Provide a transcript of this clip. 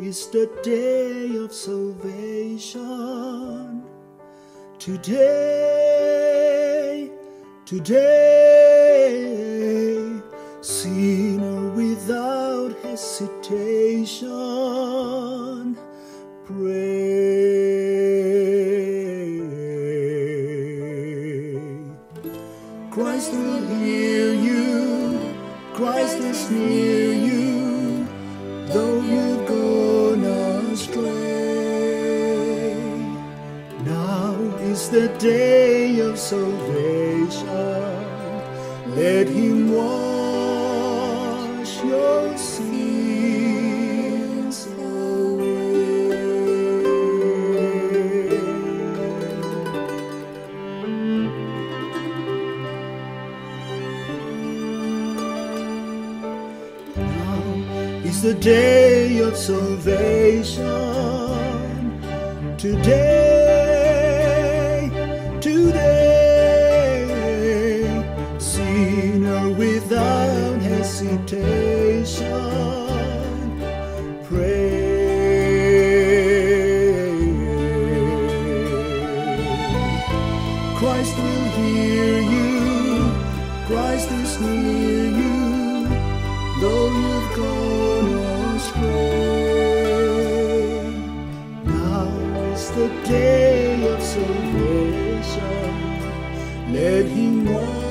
is the day of salvation. Today, sinner without hesitation, pray. Christ will hear you, Christ is near you, though you've gone astray. Now is the day of salvation. Let him wash your sins away. Now is the day of salvation. Today, sinner without hesitation, pray. Christ will hear you, Christ is near you, though you've gone astray. Now is the day of salvation. Let him walk